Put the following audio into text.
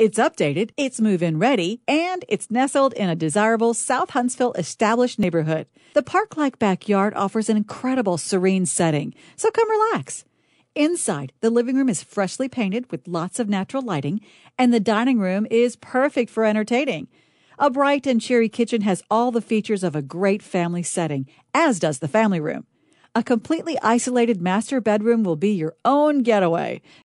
It's updated, it's move-in ready, and it's nestled in a desirable South Huntsville established neighborhood. The park-like backyard offers an incredible serene setting, so come relax. Inside, the living room is freshly painted with lots of natural lighting, and the dining room is perfect for entertaining. A bright and cheery kitchen has all the features of a great family setting, as does the family room. A completely isolated master bedroom will be your own getaway.